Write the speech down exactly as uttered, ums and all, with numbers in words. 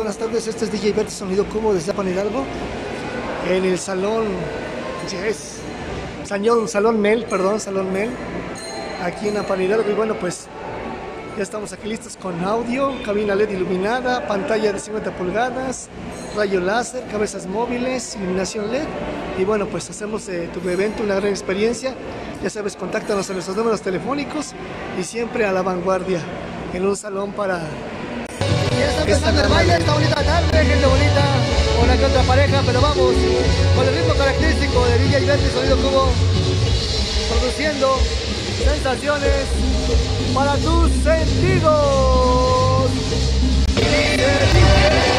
buenas tardes, este es D J Berti Sonido Cubo desde Pan Hidalgo, en el salón, yes, Salón, Salón Mel, perdón, Salón Mel, aquí en Pan Hidalgo. Y bueno, pues ya estamos aquí listos con audio, cabina L E D iluminada, pantalla de cincuenta pulgadas, rayo láser, cabezas móviles, iluminación L E D. Y bueno, pues hacemos de tu evento una gran experiencia. Ya sabes, contáctanos a nuestros números telefónicos y siempre a la vanguardia en un salón para... Ya está empezando el baile, esta bonita tarde, gente bonita, una que otra pareja, pero vamos con el ritmo característico de D J Berti Sonido Cubo, produciendo sensaciones para tus sentidos.